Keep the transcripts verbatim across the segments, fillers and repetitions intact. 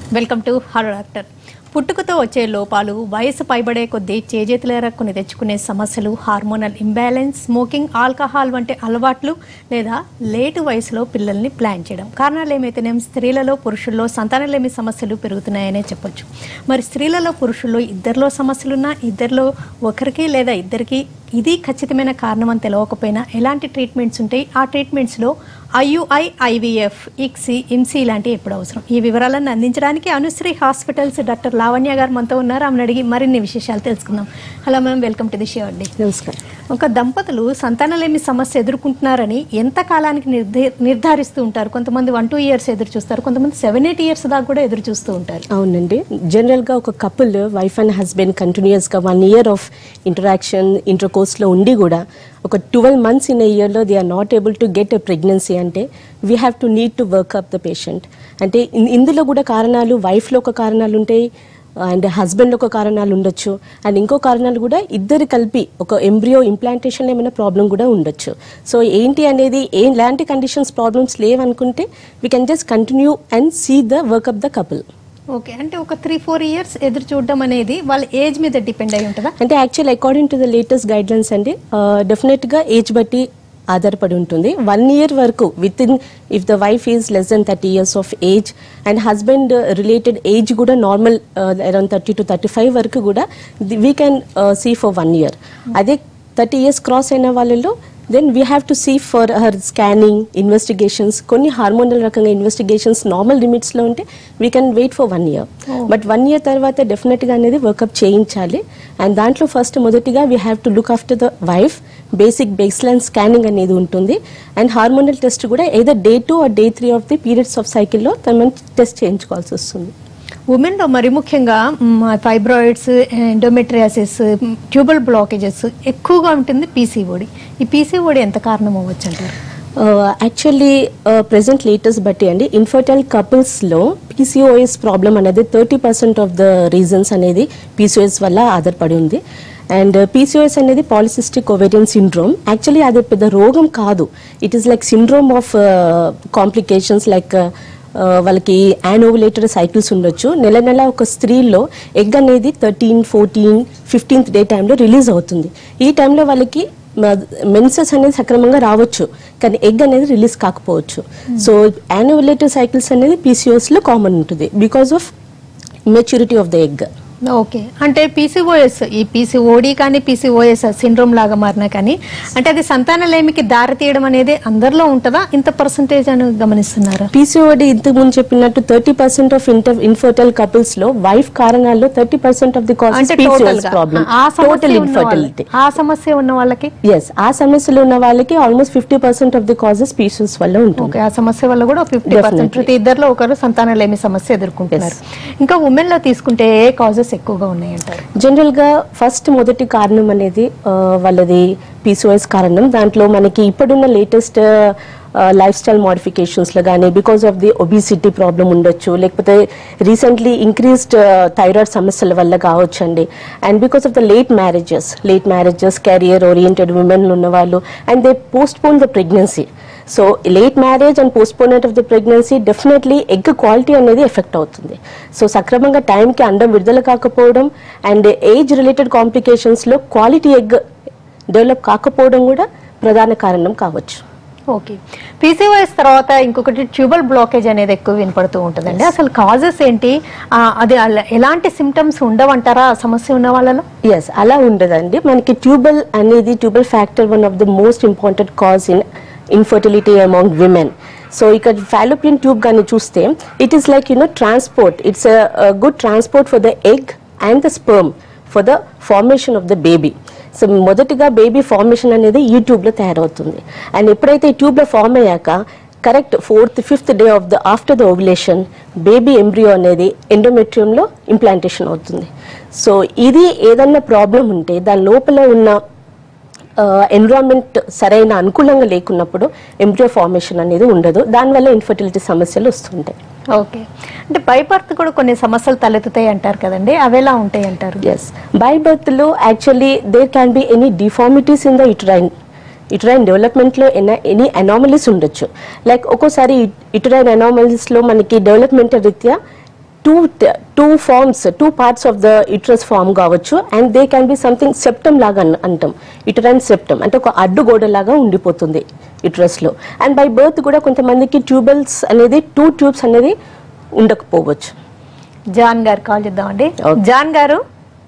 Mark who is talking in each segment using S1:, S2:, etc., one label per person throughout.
S1: Welcome to hello doctor. పుట్టుకతో వచ్చే లోపాలు, వయసు పైబడే కొద్దీ చేజేతులేరా కొన్ని తెచ్చుకునే సమస్యలు, హార్మోనల్ ఇంబ్యాలెన్స్, స్మోకింగ్, ఆల్కహాల్ వంటి అలవాట్లు లేదా లేటు వయసులో పిల్లల్ని ప్లాన్ చేయడం కారణాలు ఏమైతేనేం స్త్రీలలో పురుషుల్లో సంతానలేమి సమస్యలు పెరుగుతున్నాయనే చెప్పొచ్చు. మరి స్త్రీలలో పురుషుల్లో ఇద్దరిలో సమస్యలున్నా ఇద్దరిలో ఒకరికి లేదా ఇద్దరికి ఇది ఖచ్చితమైన కారణం అని తెలియకపోయినా ఎలాంటి ట్రీట్మెంట్స్ ఉంటాయి, ఆ ట్రీట్మెంట్స్లో ఐయుఐ, ఐవీఎఫ్, ఇక్సీ, ఇమ్సీ ఇలాంటివి ఎప్పుడు అవసరం, ఈ వివరాలను అందించడానికి అనుశ్రీ హాస్పిటల్స్ డాక్టర్ లావణ్య గారు మనతో ఉన్నారు. ఆమెను అడిగి మరిన్ని విశేషాలు తెలుసుకుందాం. Hello ma'am, welcome to the show అండి.
S2: నమస్కారం.
S1: ఒక దంపతులు సంతానలేమి సమస్య ఎదుర్కొంటున్నారని ఎంత కాలానికి నిర్ధ నిర్ధారిస్తూ ఉంటారు? కొంతమంది వన్ టూ ఇయర్స్ ఎదురు చూస్తారు, కొంతమంది సెవెన్ ఎయిట్ ఇయర్స్ దాకా కూడా ఎదురు చూస్తూ ఉంటారు.
S2: అవునండి, జనరల్గా ఒక కపుల్ వైఫ్ అండ్ హస్బెండ్ కంటిన్యూస్గా వన్ ఇయర్ ఆఫ్ ఇంటరాక్షన్ ఇంటర్ కోర్స్లో ఉండి కూడా ఒక ట్వెల్వ్ మంత్స్ ఇన్ ఇయర్లో they are not able to get a pregnancy అంటే we have to need to work up the patient. అంటే ఇందులో కూడా కారణాలు వైఫ్లో ఒక కారణాలు ఉంటాయి అండ్ హస్బెండ్ ఒక కారణాలు ఉండొచ్చు అండ్ ఇంకో కారణాలు కూడా ఇద్దరు కలిపి ఒక ఎంబ్రియో ఇంప్లాంటేషన్ ఏమైనా ప్రాబ్లం కూడా ఉండొచ్చు. సో ఏంటి అనేది ఎలాంటి కండిషన్స్ ప్రాబ్లమ్స్ లేవనుకుంటే we can just continue and see the work up the couple.
S1: Okay, అంటే ఒక త్రీ ఫోర్ ఇయర్స్ ఎదురు చూడడం అనేది వాళ్ళ ఏజ్ మీద డిపెండ్ అయి ఉంటుందా?
S2: అంటే actual according to the latest guidelines అండి డెఫినెట్గా ఏజ్ బట్టి ఆధారపడి ఉంటుంది. వన్ ఇయర్ వరకు within if the wife is less than thirty years of age and husband related age కూడా normal around thirty to thirty five వరకు కూడా we can see for one year. అదే thirty years cross అయిన వాళ్ళలో then we have to see for her scanning investigations, కొన్ని hormonal రకంగా investigations normal లిమిట్స్లో ఉంటే we can wait for one year. But one year తర్వాత డెఫినెట్గా అనేది వర్కప్ చేయించాలి. అండ్ దాంట్లో ఫస్ట్ మొదటిగా we have to look after the wife. Basic baseline scanning అనేది ఉంటుంది అండ్ హార్మోనల్ టెస్ట్ కూడా either day two or day three of the periods of సైకిల్లో మనం టెస్ట్ చేయించుకోవాల్సి వస్తుంది.
S1: ఉమెన్లో మరి ముఖ్యంగా ఫైబ్రాయిడ్స్, ఎండోమెట్రియాసిస్, ట్యూబల్ బ్లాకేజెస్ ఎక్కువగా ఉంటుంది. పీసీఓడి, ఈ పీసీఓడి ఎంత కారణం అవ్వచ్చు అంటారు?
S2: యాక్చువల్లీ ప్రెసెంట్ లేటెస్ట్ బట్టి అండి ఇన్ఫర్టైల్ కపుల్స్లో పీసీఓఎస్ ప్రాబ్లం అనేది thirty percent of the reasons అనేది పీసీఓఎస్ వల్ల ఆధారపడి ఉంది. అండ్ పీసీఓఎస్ అనేది పాలిసిస్టిక్ ఓవేరియన్ సిండ్రోమ్. యాక్చువల్లీ అది పెద్ద రోగం కాదు, it is like syndrome of complications. Like వాళ్ళకి యానోవులేటరీ సైకిల్స్ ఉండొచ్చు. నెల నెల ఒక స్త్రీలో ఎగ్ అనేది థర్టీన్ ఫోర్టీన్ ఫిఫ్టీన్త్ డే టైంలో రిలీజ్ అవుతుంది. ఈ టైంలో వాళ్ళకి మెన్సెస్ అనేది సక్రమంగా రావచ్చు కానీ ఎగ్ అనేది రిలీజ్ కాకపోవచ్చు. సో యానోవులేటరీ సైకిల్స్ అనేది పీసీఓఎస్లో కామన్ ఉంటుంది because of maturity of the egg.
S1: Okay, అంటే పీసీఓఎస్, ఈ పీసీఓడి కానీ పీసీఓఎస్ సిండ్రోమ్ లాగా మారినా కానీ అంటే అది సంతానలేమికి దారి తీయడం అనేది అందరిలో ఉంటుందా? ఇంత పర్సంటేజ్ అని గమనిస్తున్నారా?
S2: పీసీఓడి ఇంతకు ముందు చెప్పినట్టు thirty percent of inter infertile couples లో వైఫ్ కారణాల్లో thirty percent of the causes PCOS problem, total infertility.
S1: ఆ సమస్య ఉన్న వాళ్ళకి
S2: ఎస్ ఆ సమస్యలు ఉన్న వాళ్ళకి almost fifty percent of the causes PCOS వల్ల ఉంటుంది.
S1: ఆ సమస్య వల్ల కూడా ఫిఫ్టీ పర్సెంట్ ప్రతి ఇద్దరిలో ఒకరు సంతానలేమి సమస్య ఎదుర్కొంటున్నారు. ఇంకా ఉమెన్ లో తీసుకుంటే ఏ కాజెస్ ఎక్కువగా ఉన్నాయంటారు?
S2: జనరల్ గా ఫస్ట్ మొదటి కారణం అనేది వాళ్ళది పీసీఓఎస్ కారణం. దాంట్లో మనకి ఇప్పుడున్న లేటెస్ట్ లైఫ్ స్టైల్ మోడిఫికేషన్స్లో కానీ because of the obesity problem ఉండొచ్చు, లేకపోతే రీసెంట్లీ ఇంక్రీస్డ్ థైరాయిడ్ సమస్యల వల్ల కావచ్చు అండి. And because of the late marriages late marriages career oriented ఉమెన్లు ఉన్న వాళ్ళు and they postpone the pregnancy. So late marriage and postponement of the pregnancy definitely egg quality అనేది ఎఫెక్ట్ అవుతుంది. సో సక్రమంగా టైంకి అండం విడుదల కాకపోవడం అండ్ ఏజ్ రిలేటెడ్ కాంప్లికేషన్స్లో క్వాలిటీ ఎగ్ డెవలప్ కాకపోవడం కూడా ప్రధాన కారణం కావచ్చు.
S1: ఓకే, పీసీఓఎస్ తర్వాత ఇంకొకటి ట్యూబల్ బ్లాకేజ్ అనేది ఎక్కువ వినపడుతూ ఉంటుందండి. అసలు కాజెస్ ఏంటి? అది ఎలాంటి సిమ్టమ్స్ ఉండవంటారా ఆ సమస్య ఉన్న వాళ్ళలో?
S2: ఎస్, అలా ఉండదండి. మనకి ట్యూబల్ అనేది tubal factor one of the most important cause in infertility among women. So ఇక్కడ ఫాలోపియన్ ట్యూబ్ కానీ చూస్తే it is like you know transport, it's a good transport for the egg and the sperm for the formation of the baby. So మొదటిగా baby formation అనేది ఈ ట్యూబ్లో తయారవుతుంది. And ఎప్పుడైతే ఈ ట్యూబ్లో ఫార్మ్ అయ్యాక correct fourth fifth day of the after the ovulation baby embryo అనేది ఎండోమెట్రియంలో ఇంప్లాంటేషన్ అవుతుంది. సో ఇది ఏదన్నా ప్రాబ్లం ఉంటే దాని లోపల ఉన్న ఎన్విరాన్మెంట్ సరైన అనుకూలంగా లేకున్నప్పుడు ఎంబ్రియో ఫార్మేషన్ అనేది ఉండదు, దానివల్ల ఇన్ఫర్టిలిటీ సమస్యలు వస్తుంటాయి.
S1: ఓకే, అంటే బై బర్త్ కూడా కొన్ని సమస్యలు తలెత్తుతాయి అంటారు కదండి, అవి ఎలా ఉంటాయి అంటారు?
S2: ఎస్, బై బర్త్ లో actually there can be any deformities in the uterine uterine డెవలప్మెంట్లో ఎనీ అనామలీస్ ఉండొచ్చు. లైక్ ఒక్కోసారి యుటరైన్ అనామలీస్లో మనకి డెవలప్మెంట్ రీత్యా two two forms two parts of the uterus form కావచ్చు, and they can be something septum లాగా అంటాం, యుటరైన్ సెప్టమ్ అంటే ఒక అడ్డుగోడ లాగా ఉండిపోతుంది యుట్రస్ లో. అండ్ బై బర్త్ కూడా కొంతమందికి ట్యూబెల్స్ అనేది టూ ట్యూబ్స్ అనేది ఉండకపోవచ్చు.
S1: జాన్ గారు కాల్ చేద్దామండి. జాన్ గారు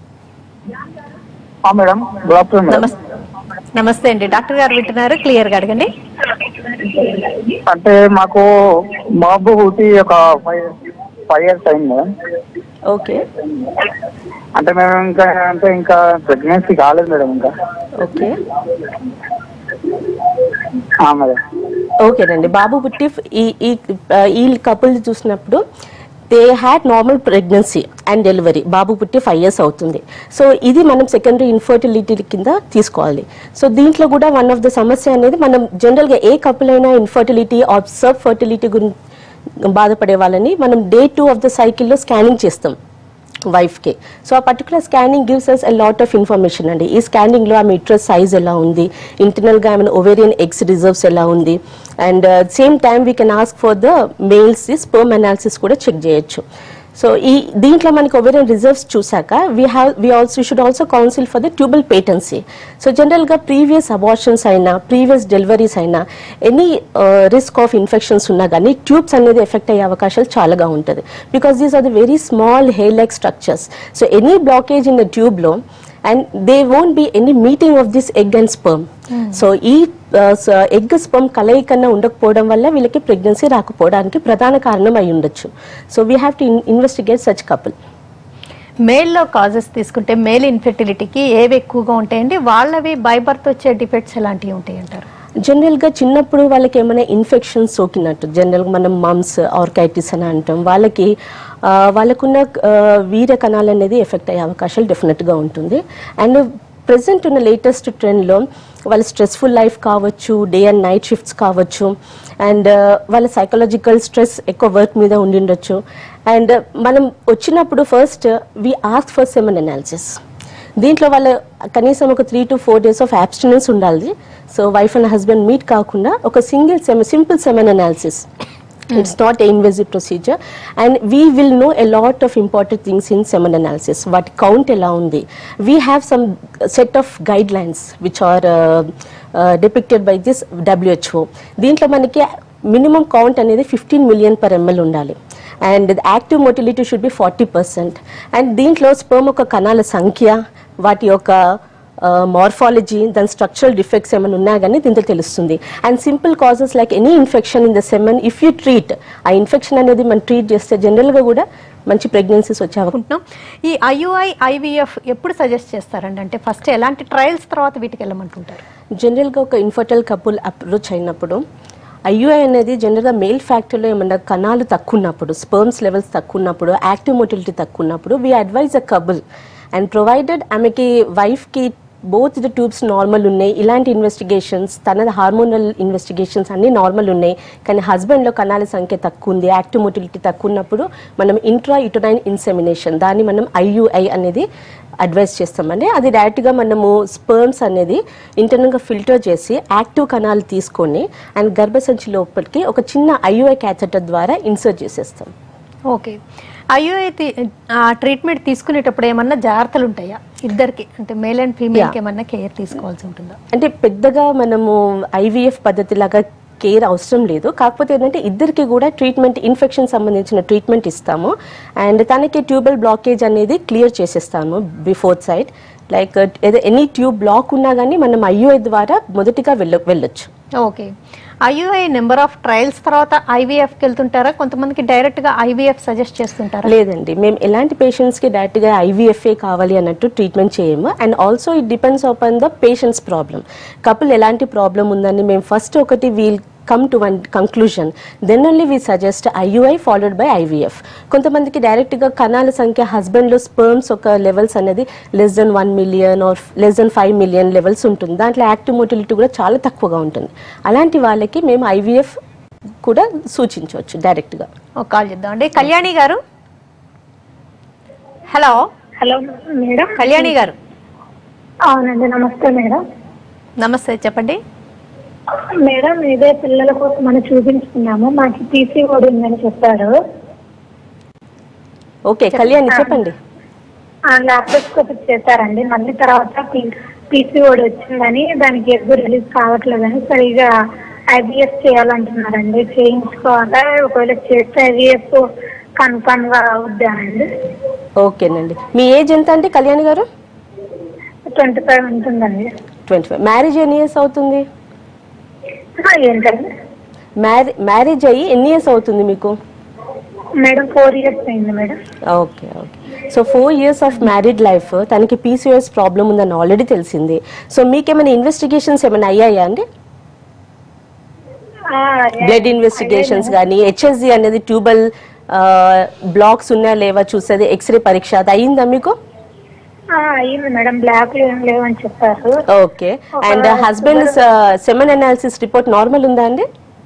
S3: మేడం, గుడ్ ఆఫ్టర్నూన్.
S1: నమస్తే. నమస్తే అండి, డాక్టర్ గారు వింటున్నారు, క్లియర్ గా అడగండి.
S3: అంటే మాకు బాబు పుట్టి ఒక ఫైవ్ ఫైవ్ ఇయర్స్ అయింది.
S2: ఓకే.
S3: అంటే మేము ఇంకా అంటే ఇంకా ప్రెగ్నెన్సీ కాలేదు మేడం ఇంకా.
S2: Okay
S3: madam.
S2: ఓకేనండి. బాబు పుట్టి ఈ ఈ కపుల్ చూసినప్పుడు they had normal pregnancy and delivery. బాబు పుట్టి ఫైవ్ ఇయర్స్ అవుతుంది. సో ఇది మనం సెకండరీ ఇన్ఫర్టిలిటీ కింద తీసుకోవాలి. సో దీంట్లో కూడా వన్ ఆఫ్ ద సమస్య అనేది మనం జనరల్గా ఏ కపుల్ అయినా ఇన్ఫర్టిలిటీ ఆర్ సబ్ ఫర్టిలిటీ గురించి బాధపడే వాళ్ళని మనం డే టూ ఆఫ్ ద సైకిల్లో స్కానింగ్ చేస్తాం వైఫ్కి. సో ఆ particular scanning gives us a lot of information అండి. ఈ స్కానింగ్లో ఆమె యుట్రస్ సైజ్ ఎలా ఉంది, ఇంటర్నల్గా ఆమె ఓవేరియన్ ఎగ్స్ రిజర్వ్స్ ఎలా ఉంది, and same time we can ask for the males sperm analysis కూడా చెక్ చేయొచ్చు. సో ఈ దీంట్లో మనకి ఓవేరియన్ రిజర్వ్స్ చూసాక we have we also should also counsel for the tubal patency. So జనరల్గా ప్రీవియస్ అబార్షన్స్ అయినా ప్రీవియస్ డెలివరీస్ అయినా any risk of infections ఉన్నా కానీ ట్యూబ్స్ అనేది ఎఫెక్ట్ అయ్యే అవకాశాలు చాలాగా ఉంటుంది. Because these are the very small hair like structures. So any blockage in the ట్యూబ్లో and there won't be any meeting of this egg and sperm. Mm. So ఈ egg sperm కలయికన్నా ఉండకపోవడం వల్ల వీళ్ళకి ప్రెగ్నెన్సీ రాకపోవడానికి ప్రధాన కారణం అయి ఉండొచ్చు. So we have to investigate such couple.
S1: మేల్లో కాజెస్ తీసుకుంటే మేల్ ఇన్ఫెర్టిలిటీకి ఏవి ఎక్కువగా ఉంటాయండి? వాళ్ళవి బై బర్త్ వచ్చే డిఫెక్ట్స్ ఎలాంటివి ఉంటాయి అంటారు?
S2: జనరల్గా చిన్నప్పుడు వాళ్ళకి ఏమైనా ఇన్ఫెక్షన్స్ సోకినట్టు, జనరల్గా మనం మమ్స్ ఆర్కైటిస్ అని అంటాం, వాళ్ళకి వాళ్ళకున్న వీర్య కణాలు అనేది ఎఫెక్ట్ అయ్యే అవకాశాలు డెఫినెట్గా ఉంటుంది. అండ్ ప్రజెంట్ ఉన్న లేటెస్ట్ ట్రెండ్లో వాళ్ళ స్ట్రెస్ఫుల్ లైఫ్ కావచ్చు, డే అండ్ నైట్ షిఫ్ట్స్ కావచ్చు, అండ్ వాళ్ళ సైకలాజికల్ స్ట్రెస్ ఎక్కువ వర్క్ మీద ఉండిండొచ్చు. అండ్ మనం వచ్చినప్పుడు first we ask for semen analysis. దీంట్లో వాళ్ళ కనీసం ఒక three to four days of abstinence ఉండాలి. So wife and husband meet కాకుండా ఒక single semen simple semen analysis. It's not an invasive procedure, and we will know a lot of important things in semen analysis. What count ela undi. We have some set of guidelines which are uh, uh, depicted by this W H O. Deentlo manaki minimum count anedi fifteen million per ml undali, and the active motility should be forty percent. And deentlo sperm oka kanala sankhya, vaati yoka morphology, దాని structural defects ఏమైనా ఉన్నా కానీ దీంతో తెలుస్తుంది. And simple causes like any infection in the semen, if you treat ఆ infection అనేది మనం treat చేస్తే జనరల్గా కూడా మంచి ప్రెగ్నెన్సీస్ వచ్చే అవకాశం.
S1: ఈ ఐయుఐ ఐవీఎఫ్ ఎప్పుడు సజెస్ట్ చేస్తారండి? అంటే ఫస్ట్ ఎలాంటి ట్రయల్స్ తర్వాత వీటికి వెళ్ళమంటుంటారు?
S2: జనరల్గా ఒక ఇన్ఫర్టైల్ కపుల్ అప్రోచ్ అయినప్పుడు ఐయుఐ అనేది జనరల్గా మేల్ ఫ్యాక్టర్లో ఏమన్నా కణాలు తక్కువ ఉన్నప్పుడు, స్పర్మ్స్ లెవెల్స్ తక్కువ ఉన్నప్పుడు, యాక్టివ్ మోటిలిటీ తక్కువ ఉన్నప్పుడు we advise a couple, and provided ఆమెకి వైఫ్కి బోత్ ద ట్యూబ్స్ నార్మల్ ఉన్నాయి, ఇలాంటి ఇన్వెస్టిగేషన్స్, తన హార్మోనల్ ఇన్వెస్టిగేషన్స్ అన్నీ నార్మల్ ఉన్నాయి, కానీ హస్బెండ్లో కణాల సంఖ్య తక్కువ ఉంది, యాక్టివ్ మోటిలిటీ తక్కువ ఉన్నప్పుడు మనం ఇంట్రా యుటరైన్ ఇన్సెమినేషన్, దాన్ని మనం ఐయుఐ అనేది అడ్వైస్ చేస్తామండి. అది డైరెక్ట్గా మనము స్పర్మ్స్ అనేది ఇంటర్నల్గా ఫిల్టర్ చేసి యాక్టివ్ కణాలు తీసుకొని అండ్ గర్భసంచి లోపలికి ఒక చిన్న ఐయుఐ క్యాథెటర్ ద్వారా ఇన్సర్ట్ చేసేస్తాం.
S1: ఓకే. ఐయుఐ ట్రీట్మెంట్ తీసుకునేటప్పుడు ఏమన్నా జాగ్రత్తలు ఉంటాయా ఇద్దరికి? అంటే మేల్ అండ్ ఫీమేల్కి ఏమన్నా కేర్ తీసుకోవాల్సి ఉంటుందా?
S2: అంటే పెద్దగా మనము ఐవీఎఫ్ పద్ధతి లాగా కేర్ అవసరం లేదు. కాకపోతే ఏంటంటే ఇద్దరికి కూడా ట్రీట్మెంట్, ఇన్ఫెక్షన్ సంబంధించిన ట్రీట్మెంట్ ఇస్తాము, అండ్ తనకి ట్యూబల్ బ్లాకేజ్ అనేది క్లియర్ చేసేస్తాము బిఫోర్ సైడ్. లైక్ ఏదో ఎనీ ట్యూబ్ బ్లాక్ ఉన్నా కానీ మనం ఐయుఐ ద్వారా మొదటిగా వెళ్ళ వెళ్ళొచ్చు.
S1: Okay. IUI number of trials తర్వాత ఐవీఎఫ్కి వెళ్తుంటారా? కొంతమందికి డైరెక్ట్గా ఐవీఎఫ్ సజెస్ట్ చేస్తుంటారా?
S2: లేదండి, మేము ఎలాంటి పేషెంట్స్కి డైరెక్ట్గా ఐవీఎఫ్ఏ కావాలి అన్నట్టు ట్రీట్మెంట్ చేయము. And also it depends on the patients problem. Couple ఎలాంటి ప్రాబ్లం ఉందని మేము ఫస్ట్ ఒకటి we'll come to one conclusion, then only we suggest I U I followed by I V F. కొంతమందికి డైరెక్ట్ గా కణాల సంఖ్య హస్బెండ్ లో స్పర్మ్స్ ఒక లెవెల్స్ అనేది less than one million or less than five million levels ఉంటుంది, దాంట్లో active motility కూడా చాలా తక్కువగా ఉంటుంది. అలాంటి వాళ్ళకి మేము I V F కూడా సూచించవచ్చు డైరెక్ట్ గా.
S1: ఒక కాల్ చేద్దాం అండి. కళ్యాణి గారు. హలో.
S4: Hello madam.
S1: కళ్యాణి గారు.
S4: అవునండి, నమస్తే మేడం.
S1: నమస్తే, చెప్పండి
S4: మేడం. ఇదే పిల్లల కోసం మనం చూపించుకున్నాము, మాకు పీసీఓడి ఉందని చెప్పారు.
S2: ఓకే కళ్యాణి చెప్పండి.
S4: లాప్రోస్కోపీ చేశారండి, మళ్ళీ తర్వాత పీసీఓడి వచ్చిందని దానికి ఎగ్గు రిలీజ్ కావట్లేదని సరిగా ఐవీఎఫ్ చేయాలంటున్నారండి. చేయించుకోవాలా, ఒకవేళ చేస్తే ఐవీఎఫ్ కన్ఫర్మ్ గా అవుద్దా అండి?
S2: ఓకేనండి. మీ ఏజ్ ఎంత అండి కళ్యాణి గారు?
S4: ట్వంటీ ఫైవ్ ఉంటుందండి.
S2: ట్వంటీ ఫైవ్ మ్యారేజ్ ఎన్ని ఇయర్స్ అవుతుంది?
S4: ఏంటండి?
S2: మ్యారే మ్యారేజ్ అయ్యి ఎన్ని ఇయర్స్ అవుతుంది మీకు?
S4: మేడం ఫోర్ ఇయర్స్ అయింది madam.
S2: Okay okay so four years of married life, తనకి పీసీఓఎస్ ప్రాబ్లం ఉందని ఆల్రెడీ తెలిసింది. సో మీకేమైనా ఇన్వెస్టిగేషన్స్ ఏమైనా అయ్యాయా అండి? బ్లడ్ ఇన్వెస్టిగేషన్స్ కానీ, హెచ్ఎస్జి అనేది ట్యూబల్ బ్లాక్స్ ఉన్నాయా లేవా చూసేది ఎక్స్రే పరీక్ష అది అయ్యిందా మీకు?
S4: అయ్యింది మేడం, బ్లాక్ ఏం లేవని చెప్పారు.
S2: Okay and husband semen analysis report normal ఉందా అండి?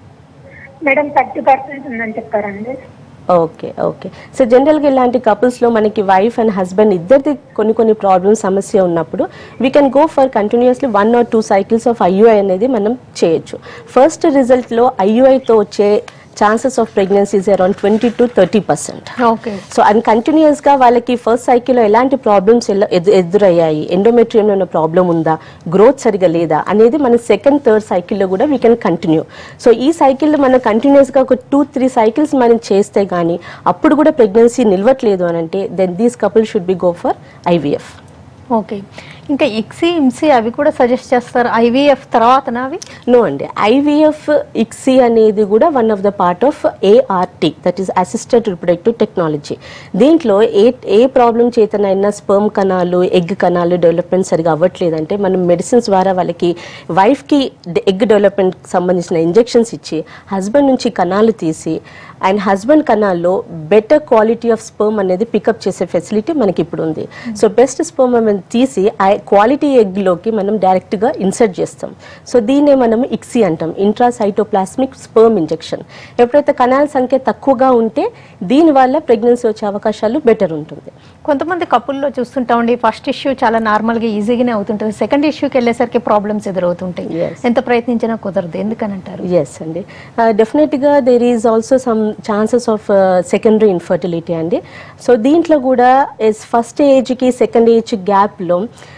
S4: మేడం థర్టీ పర్సెంట్ ఉందని చెప్పారండి.
S2: ఓకే ఓకే సో జనరల్గా ఇలాంటి కపుల్స్లో మనకి వైఫ్ అండ్ హస్బెండ్ ఇద్దరిది కొన్ని కొన్ని ప్రాబ్లమ్స్ సమస్య ఉన్నప్పుడు we can go for continuously one or two cycles of IUI అనేది మనం చేయొచ్చు. ఫస్ట్ రిజల్ట్లో ఐయుఐతో వచ్చే chances of pregnancies around twenty to thirty percent.
S1: Okay
S2: so and కంటిన్యూస్గా వాళ్ళకి ఫస్ట్ సైకిల్లో ఎలాంటి ప్రాబ్లమ్స్ ఎదురయ్యాయి, ఎండోమెట్రియంలో ఉన్న ప్రాబ్లం ఉందా, గ్రోత్ సరిగా లేదా అనేది మన సెకండ్ థర్డ్ సైకిల్లో కూడా వీ కెన్ కంటిన్యూ. సో ఈ సైకిల్లో మనం కంటిన్యూస్గా ఒక టూ త్రీ సైకిల్స్ మనం చేస్తే కానీ అప్పుడు కూడా ప్రెగ్నెన్సీ నిలవట్లేదు అని అంటే then these couple should be go for IVF.
S1: Okay ఇంకా ఇక్సీ ఇమ్సీ అవి కూడా సజెస్ట్ చేస్తారు ఐవీఎఫ్ తర్వాతనా అవి?
S2: నో అండి, ఐవీఎఫ్ ఇక్సీ అనేది కూడా one of the part of ART, that is assisted reproductive technology. దీంట్లో ఏ ఏ ప్రాబ్లం చేతనైనా స్పర్మ్ కణాలు ఎగ్ కణాలు డెవలప్మెంట్ సరిగా అవ్వట్లేదంటే మనం మెడిసిన్స్ ద్వారా వాళ్ళకి వైఫ్కి ఎగ్ డెవలప్మెంట్ సంబంధించిన ఇంజెక్షన్స్ ఇచ్చి హస్బెండ్ నుంచి కణాలు తీసి అండ్ హస్బెండ్ కణాల్లో బెటర్ క్వాలిటీ ఆఫ్ స్పర్మ్ అనేది పికప్ చేసే ఫెసిలిటీ మనకి ఇప్పుడు ఉంది. సో బెస్ట్ స్పర్మ్ మనం తీసి క్వాలిటీ ఎగ్లోకి మనం డైరెక్ట్గా ఇన్సర్ట్ చేస్తాం. సో దీన్నే మనం ఇక్సీ అంటాం, ఇంట్రాసైటోప్లాస్మిక్ స్పర్మ్ ఇంజెక్షన్. ఎప్పుడైతే కణాల సంఖ్య తక్కువగా ఉంటే దీనివల్ల ప్రెగ్నెన్సీ వచ్చే అవకాశాలు బెటర్ ఉంటుంది.
S1: కొంతమంది కపుల్లో చూస్తుంటామండి, ఫస్ట్ ఇష్యూ చాలా నార్మల్గా ఈజీగానే అవుతుంటుంది, సెకండ్ ఇష్యూకి వెళ్ళేసరికి ప్రాబ్లమ్స్ ఎదురవుతుంటాయి, ఎంత ప్రయత్నించినా కుదరదు, ఎందుకని అంటారు?
S2: ఎస్ అండి, డెఫినెట్గా there is also some chances of secondary infertility అండి. సో దీంట్లో కూడా ఫస్ట్ ఏజ్కి సెకండ్ ఏజ్ గ్యాప్లో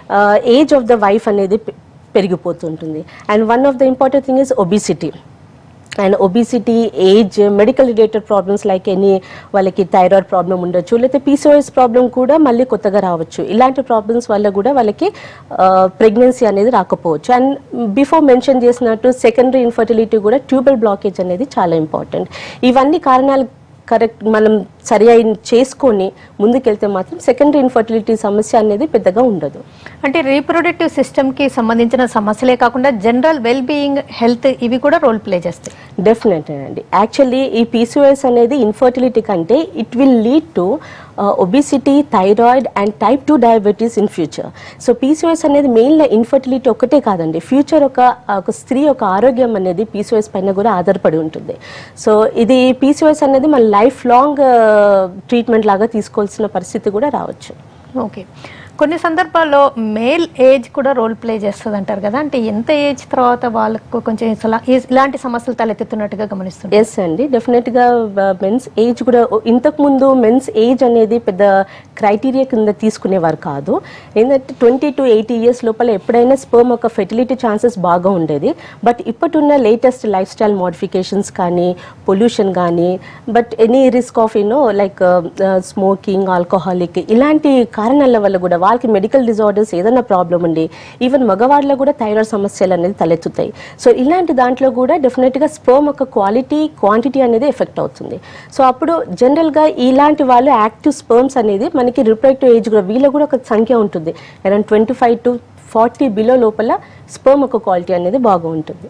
S2: ఏజ్ ఆఫ్ ద వైఫ్ అనేది పెరిగిపోతుంటుంది. And one of the important thing is obesity. And obesity, age, medical related problems like any వాళ్ళకి thyroid problem ఉండొచ్చు, లేకపోతే పీసీఓఎస్ ప్రాబ్లం కూడా మళ్ళీ కొత్తగా రావచ్చు. ఇలాంటి ప్రాబ్లమ్స్ వల్ల కూడా వాళ్ళకి ప్రెగ్నెన్సీ అనేది రాకపోవచ్చు. అండ్ బిఫోర్ మెన్షన్ చేసినట్టు సెకండరీ ఇన్ఫర్టిలిటీ కూడా ట్యూబల్ బ్లాకేజ్ అనేది చాలా ఇంపార్టెంట్. ఇవన్నీ కారణాలు కరెక్ట్ మనం సరి అయిన చేసుకొని ముందుకెళ్తే మాత్రం సెకండరీ ఇన్ఫర్టిలిటీ సమస్య అనేది పెద్దగా ఉండదు.
S1: అంటే రీప్రొడక్టివ్ సిస్టమ్కి సంబంధించిన సమస్యలే కాకుండా జనరల్ వెల్ బీయింగ్, హెల్త్ ఇవి కూడా రోల్ ప్లే చేస్తాయి.
S2: డెఫినెట్ అండి. యాక్చువల్లీ ఈ పీసీఓఎస్ అనేది ఇన్ఫర్టిలిటీ కంటే it will lead to obesity, thyroid and type two diabetes in future. So PCOS అనేది మెయిన్గా ఇన్ఫర్టిలిటీ ఒకటే కాదండి, ఫ్యూచర్ ఒక ఒక స్త్రీ యొక్క ఆరోగ్యం అనేది పీసీఓఎస్ పైన కూడా ఆధారపడి ఉంటుంది. సో ఇది పీసీఓఎస్ అనేది మన లైఫ్ లాంగ్ ట్రీట్మెంట్ లాగా తీసుకోవాల్సిన పరిస్థితి కూడా రావచ్చు.
S1: ఓకే, కొన్ని సందర్భాల్లో మేల్ ఏజ్ కూడా రోల్ ప్లే చేస్తుంది అంటారు కదా, అంటే ఎంత ఏజ్ తర్వాత వాళ్ళకు కొంచెం ఇలాంటి సమస్యలు తలెత్తుతున్నట్టుగా గమనిస్తుంది?
S2: ఎస్ అండి, డెఫినెట్గా మెన్స్ ఏజ్ కూడా ఇంతకుముందు మెన్స్ ఏజ్ అనేది పెద్ద క్రైటీరియా కింద తీసుకునేవారు కాదు. ఏంటంటే ట్వంటీ టు ఎయిటీ ఇయర్స్ లోపల ఎప్పుడైనా స్పర్మ్ ఒక ఫెర్టిలిటీ ఛాన్సెస్ బాగా ఉండేది. బట్ ఇప్పటిన్న లేటెస్ట్ లైఫ్ స్టైల్ మోడిఫికేషన్స్ కానీ, పొల్యూషన్ కానీ, but any risk of you know like smoking, alcoholic ఇలాంటి కారణాల వల్ల కూడా వాళ్ళకి మెడికల్ డిజార్డర్స్ ఏదైనా ప్రాబ్లం ఉండి ఈవెన్ మగవాళ్ళలో కూడా థైరాయిడ్ సమస్యలు అనేది తలెత్తుతాయి. సో ఇలాంటి దాంట్లో కూడా డెఫినెట్గా స్పర్మ్ యొక్క క్వాలిటీ, క్వాంటిటీ అనేది ఎఫెక్ట్ అవుతుంది. సో అప్పుడు జనరల్గా ఇలాంటి వాళ్ళు యాక్టివ్ స్పర్మ్స్ అనేది మనకి రిప్రొడక్టివ్ ఏజ్ కూడా వీళ్ళలో కూడా ఒక సంఖ్య ఉంటుంది, around twenty five to forty below లోపల స్పర్మ్ యొక్క క్వాలిటీ అనేది బాగా ఉంటుంది.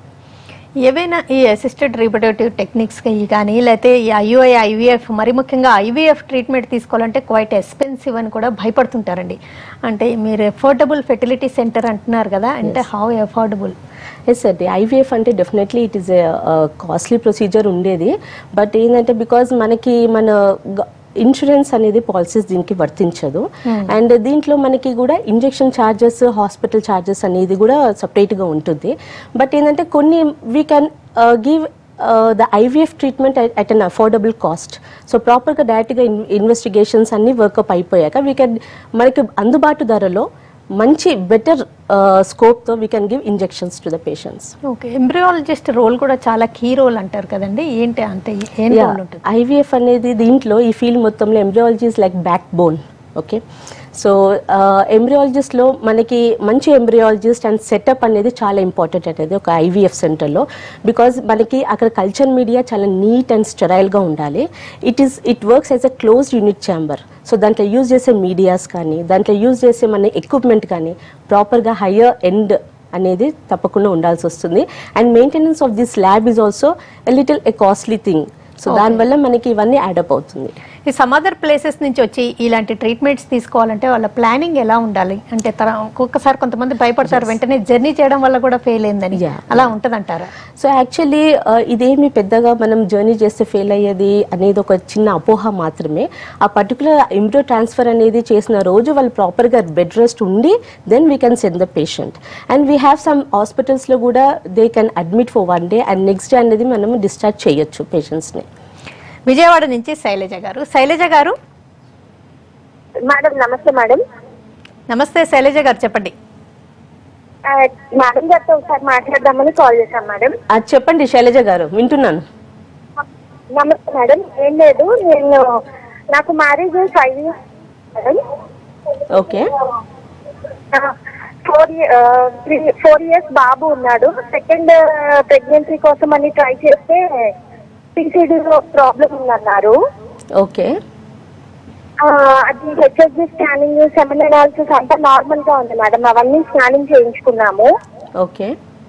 S1: ఏవైనా ఈ అసిస్టెడ్ రీప్రొడక్టివ్ టెక్నిక్స్కి కానీ లేకపోతే ఈ ఐయుఐ, ఐవీఎఫ్, మరి ముఖ్యంగా ఐవీఎఫ్ ట్రీట్మెంట్ తీసుకోవాలంటే క్వైట్ ఎక్స్పెన్సివ్ అని కూడా భయపడుతుంటారండి. అంటే మీరు అఫోర్డబుల్ ఫెర్టిలిటీ సెంటర్ అంటున్నారు కదా, అంటే హౌ అఫోర్డబుల్?
S2: ఎస్ అండి, ఐవీఎఫ్ అంటే definitely it is a costly procedure ఉండేది. బట్ ఏంటంటే బికాజ్ మనకి మన ఇన్సూరెన్స్ అనేది పాలసీస్ దీనికి వర్తించదు. అండ్ దీంట్లో మనకి కూడా ఇంజెక్షన్ ఛార్జెస్, హాస్పిటల్ ఛార్జెస్ అనేది కూడా సపరేట్గా ఉంటుంది. బట్ ఏంటంటే కొన్ని we can give the IVF treatment at an affordable cost. So ప్రాపర్గా డైరెక్ట్గా ఇన్వెస్టిగేషన్స్ అన్నీ వర్కప్ అయిపోయాక వీ కెన్ మనకి అందుబాటు ధరలో మంచి బెటర్ స్కోప్తో we can give injections to the patients.
S1: Okay, embryologist role కూడా చాలా కీ రోల్ అంటారు కదండి, ఏంటి అంటే ఏం రోల్ ఉంటుంది?
S2: ఐవీఎఫ్ అనేది దీంట్లో ఈ ఫీల్డ్ మొత్తంలో embryology is like backbone. Okay, so ఎంబ్రియాలజిస్ట్లో మనకి మంచి ఎంబ్రియాలజిస్ట్ అండ్ సెటప్ అనేది చాలా ఇంపార్టెంట్ అనేది ఒక ఐవీఎఫ్ సెంటర్లో. బికాజ్ మనకి అక్కడ కల్చర్ మీడియా చాలా నీట్ అండ్ స్టెరైల్గా ఉండాలి. It is it works as a closed unit chamber. So దాంట్లో యూజ్ చేసే మీడియాస్ కానీ దాంట్లో యూజ్ చేసే మన ఎక్విప్మెంట్ కానీ ప్రాపర్గా హయ్యర్ ఎండ్ అనేది తప్పకుండా ఉండాల్సి వస్తుంది. And maintenance of this lab is also a little a costly thing. So దానివల్ల మనకి ఇవన్నీ యాడప్ అవుతుంది.
S1: ఈ సమ్ అదర్ ప్లేసెస్ నుంచి వచ్చి ఇలాంటి ట్రీట్మెంట్స్ తీసుకోవాలంటే వాళ్ళ ప్లానింగ్ ఎలా ఉండాలి అంటే ఒక్కొక్కసారి కొంతమంది భయపడతారు వెంటనే జర్నీ చేయడం వల్ల కూడా ఫెయిల్ అయిందని, అలా ఉంటుందంటారా?
S2: సో యాక్చువల్లీ ఇదేమి పెద్దగా మనం జర్నీ చేస్తే ఫెయిల్ అయ్యేది అనేది ఒక చిన్న అపోహ మాత్రమే. ఆ పర్టికులర్ ఎంబ్రియో ట్రాన్స్ఫర్ అనేది చేసిన రోజు వాళ్ళు ప్రాపర్గా బెడ్ రెస్ట్ ఉండి then we can send the patient. And we have some హాస్పిటల్స్లో కూడా they can admit for one day and next day అనేది మనం డిశ్చార్జ్ చేయొచ్చు పేషెంట్స్ని.
S1: విజయవాడ నుంచి శైలజ గారు. శైలజ గారు
S4: మేడం నమస్తే మేడం.
S1: నమస్తే శైలజ గారు, చెప్పండి.
S4: మేడం గారితో ఒకసారి మాట్లాడదామని కాల్ చేశాను మేడం.
S2: చెప్పండి శైలజ గారు, వింటున్నాను.
S4: నమస్తే మేడం. ఏం లేదు, నేను నాకు marriage five years madam.
S2: Okay,
S4: four three four years బాబు ఉన్నాడు. సెకండ్ ప్రెగ్నెన్సీ కోసం అని ట్రై చేస్తే పీసీడీలో ప్రాబ్లం ఉందన్నారు.
S2: ఓకే,
S4: అది హెచ్ఎస్జి స్కానింగ్ సెమెన్ అనాలిసిస్ అంతా నార్మల్ గా ఉంది మేడం. అవన్నీ స్కానింగ్ చేయించుకున్నాము.
S2: ఓకే,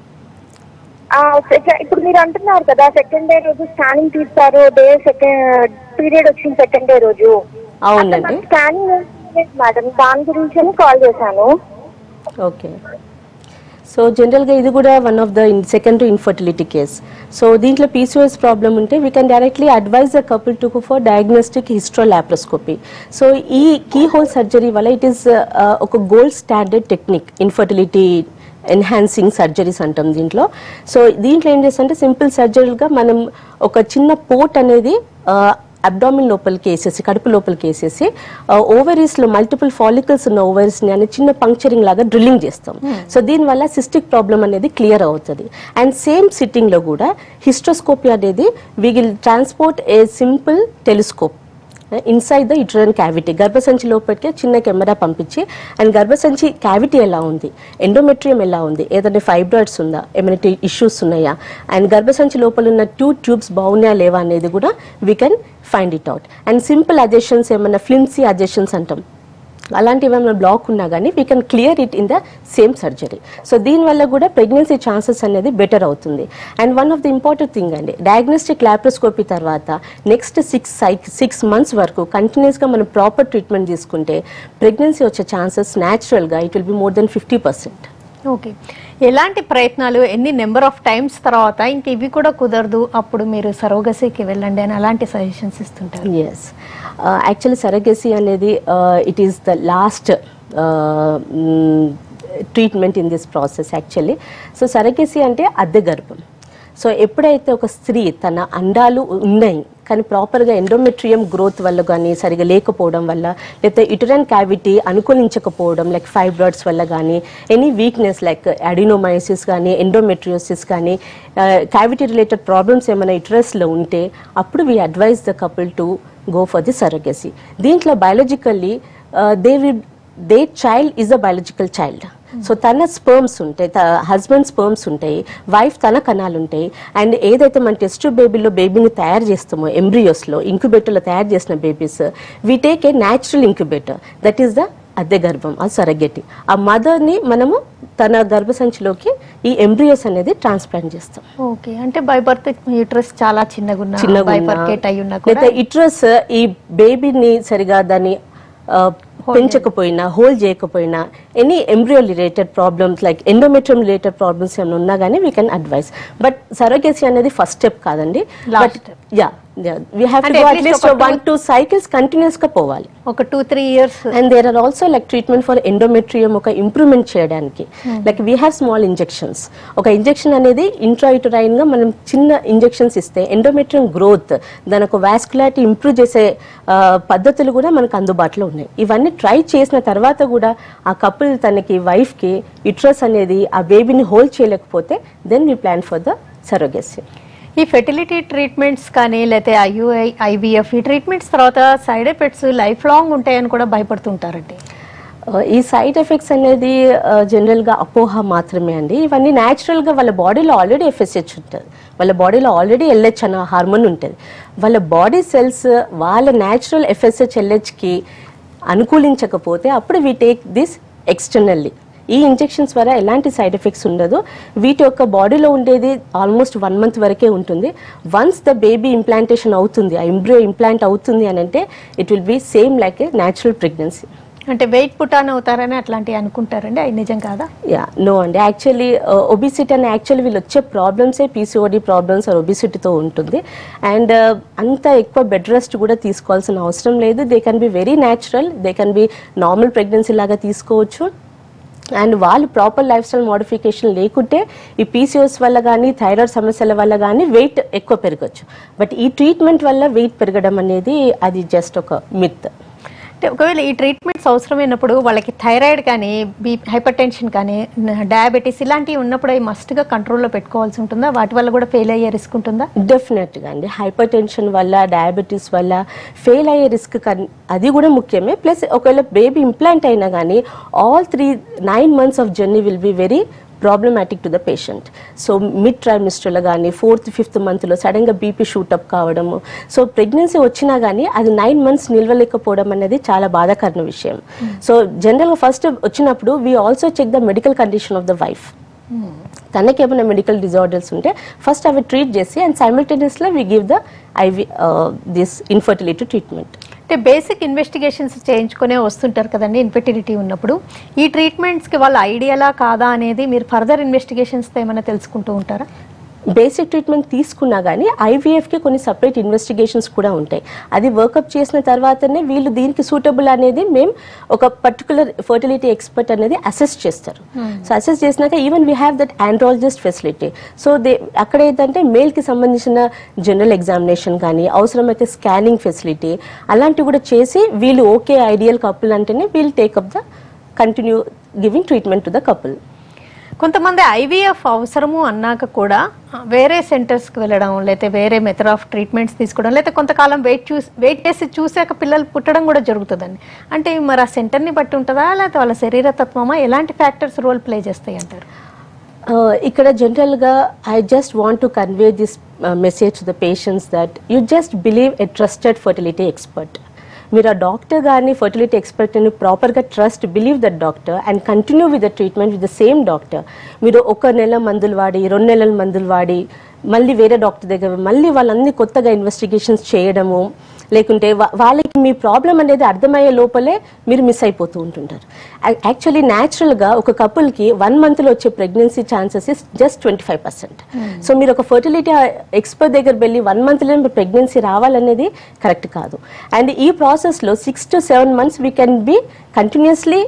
S4: ఇప్పుడు మీరు అంటున్నారు కదా సెకండ్ డే రోజు స్కానింగ్ తీస్తారు, డే సెకండ్ పీరియడ్ వచ్చిన సెకండ్ డే రోజు.
S2: అవునండి,
S4: స్కానింగ్ మేడం, దాని గురించి కాల్ చేశాను.
S2: ఓకే, సో జనరల్గా ఇది కూడా one of the secondary infertility case. So దీంట్లో పీసీఓఎస్ ప్రాబ్లం ఉంటే we can directly advise the couple to for diagnostic hysterolaparoscopy. So ఈ కీ హోల్ సర్జరీ వల్ల ఇట్ ఈస్ ఒక gold standard technique, infertility enhancing surgeries అంటాం దీంట్లో. So దీంట్లో ఏం చేస్తుంటే సింపుల్ సర్జరీగా మనం ఒక చిన్న పోర్ట్ అనేది అబ్డామిన్ లోపలికి వేసేసి కడుపు లోపలికి వేసేసి ఓవరీస్లో మల్టిపుల్ ఫాలికల్స్ ఉన్న ఓవరీస్ని అనే చిన్న పంక్చరింగ్ లాగా డ్రిల్లింగ్ చేస్తాం. సో దీనివల్ల సిస్టిక్ ప్రాబ్లం అనేది క్లియర్ అవుతుంది. అండ్ సేమ్ సిట్టింగ్లో కూడా హిస్ట్రోస్కోపీ అనేది we will transport a simple telescope inside the uterine cavity. గర్భసంచి లోపలికి చిన్న కెమెరా పంపించి అండ్ గర్భసంచి క్యావిటీ ఎలా ఉంది, ఎండోమెట్రియం ఎలా ఉంది, ఏదైనా ఫైబ్రాయిడ్స్ ఉందా, ఏమైనా ఇష్యూస్ ఉన్నాయా, అండ్ గర్భసంచి లోపల ఉన్న టూ ట్యూబ్స్ బాగున్నాయా లేవా అనేది కూడా we can find it out. And simple adhesions ఏమైనా ఫ్లిమ్సీ అజెషన్స్ అంటాం, అలాంటివి ఏమైనా బ్లాక్ ఉన్నా కానీ we can clear it in the same surgery. So దీనివల్ల కూడా ప్రెగ్నెన్సీ ఛాన్సెస్ అనేది బెటర్ అవుతుంది. And one of the important thing అండి, డయాగ్నోస్టిక్ లాప్రోస్కోపీ తర్వాత నెక్స్ట్ సిక్స్ సిక్స్ మంత్స్ వరకు కంటిన్యూస్గా మనం ప్రాపర్ ట్రీట్మెంట్ తీసుకుంటే ప్రెగ్నెన్సీ వచ్చే ఛాన్సెస్ న్యాచురల్గా it will be more than fifty percent.
S1: Okay, ఎలాంటి ప్రయత్నాలు ఎన్ని నెంబర్ ఆఫ్ టైమ్స్ తర్వాత ఇంక ఇవి కూడా కుదరదు అప్పుడు మీరు సరోగసీకి వెళ్ళండి అని అలాంటి సజెషన్స్ ఇస్తుంటారు?
S2: ఎస్, యాక్చువల్లీ సరోగసీ అనేది it is the last treatment in this process actually. So surrogacy అంటే అద్దె గర్భం. సో ఎప్పుడైతే ఒక స్త్రీ తన అండాలు ఉన్నాయి కానీ ప్రాపర్గా ఎండోమెట్రియం గ్రోత్ వల్ల కానీ సరిగా లేకపోవడం వల్ల, లేకపోతే యుటరన్ క్యావిటీ అనుకూలించకపోవడం లైక్ ఫైబ్రాయిడ్స్ వల్ల కానీ, ఎనీ వీక్నెస్ లైక్ అడినోమైసిస్ కానీ ఎండోమెట్రియోసిస్ కానీ, క్యావిటీ రిలేటెడ్ ప్రాబ్లమ్స్ ఏమైనా యుటరస్లో ఉంటే అప్పుడు we advise the couple to go for the surrogacy. దీంట్లో biologically they will they child is a biological child. So తన స్పర్మ్స్ ఉంటాయి, హస్బెండ్ స్పర్మ్స్ ఉంటాయి, వైఫ్ తన కణాలు ఉంటాయి. అండ్ ఏదైతే మన టెస్ట్ బేబీలో బేబీని తయారు చేస్తామో ఎంబ్రియోస్లో ఇంక్యుబేటర్లో తయారు చేసిన babies we take a natural incubator, that is the అద్దె గర్భం, ఆ సరగెటి. ఆ మదర్ని మనము తన గర్భసంచిలోకి ఈ ఎంబ్రియోస్ అనేది ట్రాన్స్ప్లాంట్ చేస్తాం.
S1: ఓకే, అంటే బై బర్త్ యూట్రస్ చాలా చిన్నగా చిన్నగా
S2: యూట్రస్ ఈ బేబీని సరిగా దాన్ని పెంచకపోయినా హోల్డ్ చేయకపోయినా any embryo related problems like endometrium related problems ఏమైనా ఉన్నా కానీ we can advise. But surrogacy అనేది ఫస్ట్ స్టెప్ కాదండి. But yeah Yeah, we have to
S1: అంటే
S2: go
S1: at
S2: at
S1: least
S2: least
S1: ఒక
S2: for one two cycles continuous గా పోవాలి.
S1: ఒక two three years.
S2: And there are also like treatment for endometrium ఒక improvement చేయడానికి like we have small injections. ఒక injection అనేది intrauterine గా మనం చిన్న ఇంజెక్షన్స్ ఇస్తే ఎండోమెట్రియం గ్రోత్ దాని ఒక వాస్కులారిటీ ఇంప్రూవ్ చేసే పద్ధతులు కూడా మనకు అందుబాటులో ఉన్నాయి. ఇవన్నీ ట్రై చేసిన తర్వాత కూడా ఆ కపుల్ తనకి వైఫ్ కి యుట్రస్ అనేది ఆ బేబీని హోల్డ్ చేయలేకపోతే then we plan for the surrogacy.
S1: ఈ ఫెర్టిలిటీ ట్రీట్మెంట్స్ కానీ లేకపోతే ఐయుఐ ఐవీఎఫ్ ఈ ట్రీట్మెంట్స్ తర్వాత సైడ్ ఎఫెక్ట్స్ లైఫ్ లాంగ్ ఉంటాయని కూడా భయపడుతుంటారండి.
S2: ఈ సైడ్ ఎఫెక్ట్స్ అనేది జనరల్గా అపోహ మాత్రమే అండి. ఇవన్నీ న్యాచురల్గా వాళ్ళ బాడీలో ఆల్రెడీ ఎఫ్ఎస్హెచ్ ఉంటుంది, వాళ్ళ బాడీలో ఆల్రెడీ ఎల్హెచ్ అన్న హార్మోన్ ఉంటుంది. వాళ్ళ బాడీ సెల్స్ వాళ్ళ న్యాచురల్ ఎఫ్ఎస్హెచ్ ఎల్హెచ్కి అనుకూలించకపోతే అప్పుడు వీ టేక్ దిస్ ఎక్స్టర్నల్లీ. ఈ ఇంజెక్షన్స్ ద్వారా ఎలాంటి సైడ్ ఎఫెక్ట్స్ ఉండదు. వీటి యొక్క బాడీలో ఉండేది ఆల్మోస్ట్ వన్ మంత్ వరకే ఉంటుంది. వన్స్ ద బేబీ ఇంప్లాంటేషన్ అవుతుంది, ఆ ఎంబ్రియో ఇంప్లాంట్ అవుతుంది అని అంటే it will be same like a natural pregnancy.
S1: అంటే వెయిట్ పుటాన్ అవుతారని అట్లాంటివి అనుకుంటారండి, అది నిజం కాదా?
S2: యా నో అండి, యాక్చువల్లీ ఒబిసిటీ అని యాక్చువల్లీ వీళ్ళు వచ్చే ప్రాబ్లమ్సే పీసీఓడి ప్రాబ్లమ్స్ ఆర్ ఒబిసిటీతో ఉంటుంది. అండ్ అంత ఎక్కువ బెడ్ రెస్ట్ కూడా తీసుకోవాల్సిన అవసరం లేదు. They can be very natural, they can be normal pregnancy లాగా తీసుకోవచ్చు. అండ్ వాళ్ళు ప్రాపర్ లైఫ్ స్టైల్ మోడిఫికేషన్ లేకుంటే ఈ పీసీఓఎస్ వల్ల కానీ థైరాయిడ్ సమస్యల వల్ల కానీ వెయిట్ ఎక్కువ పెరగచ్చు. బట్ ఈ ట్రీట్మెంట్ వల్ల వెయిట్ పెరగడం అనేది అది జస్ట్ ఒక మిత్.
S1: అంటే ఒకవేళ ఈ ట్రీట్మెంట్స్ అవసరమైనప్పుడు వాళ్ళకి థైరాయిడ్ కానీ బీ హైపర్ టెన్షన్ కానీ డయాబెటీస్ ఇలాంటివి ఉన్నప్పుడు అవి మస్ట్గా కంట్రోల్లో పెట్టుకోవాల్సి ఉంటుందా? వాటి వల్ల కూడా ఫెయిల్ అయ్యే రిస్క్ ఉంటుందా?
S2: డెఫినెట్గా అండి, హైపర్ టెన్షన్ వల్ల డయాబెటీస్ వల్ల ఫెయిల్ అయ్యే రిస్క్ అది కూడా ముఖ్యమే. ప్లస్ ఒకవేళ బేబీ ఇంప్లాంట్ అయినా కానీ all three nine months of journey will be very problematic to the patient. So mid ట్రైమిస్టర్లో కానీ ఫోర్త్ ఫిఫ్త్ మంత్లో సడన్గా బీపీ షూటప్ కావడము, సో ప్రెగ్నెన్సీ వచ్చినా కానీ అది నైన్ మంత్స్ నిల్వలేకపోవడం అనేది చాలా బాధాకరమైన విషయం. సో జనరల్గా ఫస్ట్ వచ్చినప్పుడు we also check the medical condition of the wife. తనకి ఏమైనా మెడికల్ డిజార్డర్స్ ఉంటే ఫస్ట్ అవి ట్రీట్ చేసి అండ్ సైమల్టేనియస్లో we give the IV this infertility treatment.
S1: అంటే బేసిక్ ఇన్వెస్టిగేషన్స్ చేయించుకునే వస్తుంటారు కదండి ఇన్ఫెర్టిలిటీ ఉన్నప్పుడు. ఈ ట్రీట్మెంట్స్కి వాళ్ళ ఐడియాలా కాదా అనేది మీరు ఫర్దర్ ఇన్వెస్టిగేషన్స్తో ఏమైనా తెలుసుకుంటూ ఉంటారా?
S2: బేసిక్ ట్రీట్మెంట్ తీసుకున్నా కానీ ఐవీఎఫ్కి కొన్ని సపరేట్ ఇన్వెస్టిగేషన్స్ కూడా ఉంటాయి. అది వర్కప్ చేసిన తర్వాతనే వీళ్ళు దీనికి సూటబుల్ అనేది మేము ఒక పర్టికులర్ ఫర్టిలిటీ ఎక్స్పర్ట్ అనేది అసెస్ చేస్తారు. సో అసెస్ చేసినాక even we have that andrologist facility. So they అక్కడ ఏంటంటే మేల్కి సంబంధించిన జనరల్ ఎగ్జామినేషన్ కానీ అవసరమైతే స్కానింగ్ ఫెసిలిటీ అలాంటివి కూడా చేసి వీళ్ళు ఓకే ఐడియల్ కపుల్ అంటేనే we'll take up the continue giving treatment to the couple.
S1: కొంతమంది ఐవీఎఫ్ అవసరము అన్నాక కూడా వేరే సెంటర్స్కి వెళ్ళడం లేకపోతే వేరే మెథడ్ ఆఫ్ ట్రీట్మెంట్స్ తీసుకోవడం లేకపోతే కొంతకాలం వెయిట్ చూసి వెయిట్ చేసి చూసాక పిల్లలు పుట్టడం కూడా జరుగుతుందండి. అంటే మరి ఆ సెంటర్ని బట్టి ఉంటుందా లేకపోతే వాళ్ళ శరీరతత్వమా, ఎలాంటి ఫ్యాక్టర్స్ రోల్ ప్లే చేస్తాయి అంటారు?
S2: ఇక్కడ జనరల్గా I just want to convey this message to the patients that you just believe a trusted fertility expert. మీరు ఆ డాక్టర్ గారిని ఫర్టిలిటీ ఎక్స్పర్ట్ని ప్రాపర్గా trust believe that doctor and continue with the treatment with the same doctor. మీరు ఒక నెల మందులు వాడి రెండు నెలల మందులు వాడి మళ్ళీ వేరే డాక్టర్ దగ్గర మళ్ళీ వాళ్ళన్ని కొత్తగా ఇన్వెస్టిగేషన్స్ చేయడము లేకుంటే వాళ్ళకి మీ ప్రాబ్లం అనేది అర్థమయ్యే లోపలే మీరు మిస్ అయిపోతూ ఉంటుంటారు. యాక్చువల్లీ న్యాచురల్గా ఒక కపుల్కి వన్ మంత్లో వచ్చే pregnancy chances is just twenty five percent. So మీరు ఒక ఫర్టిలిటీ ఎక్స్పర్ట్ దగ్గర వెళ్ళి వన్ మంత్లో మీరు ప్రెగ్నెన్సీ రావాలనేది కరెక్ట్ కాదు. అండ్ ఈ ప్రాసెస్లో six to seven months we can be continuously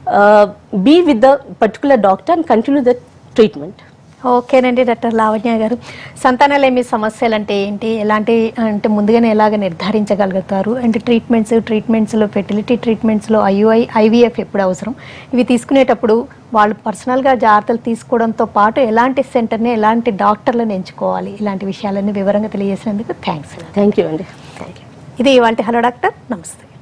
S2: be with the particular doctor and continue the treatment.
S1: ఓకేనండి డాక్టర్ లావణ్య గారు, సంతానలేమి సమస్యలు అంటే ఏంటి, ఎలాంటి అంటే ముందుగానే ఎలాగ నిర్ధారించగలుగుతారు, అంటే ట్రీట్మెంట్స్ ట్రీట్మెంట్స్లో ఫెర్టిలిటీ ట్రీట్మెంట్స్లో ఐయుఐ ఐవీఎఫ్ ఎప్పుడు అవసరం, ఇవి తీసుకునేటప్పుడు వాళ్ళు పర్సనల్గా జాగ్రత్తలు తీసుకోవడంతో పాటు ఎలాంటి సెంటర్ని ఎలాంటి డాక్టర్లను ఎంచుకోవాలి, ఇలాంటి విషయాలన్నీ వివరంగా తెలియజేసినందుకు థ్యాంక్స్.
S2: థ్యాంక్ యూ అండి.
S1: Thank you. ఇది ఇవాళ హలో డాక్టర్, నమస్తే.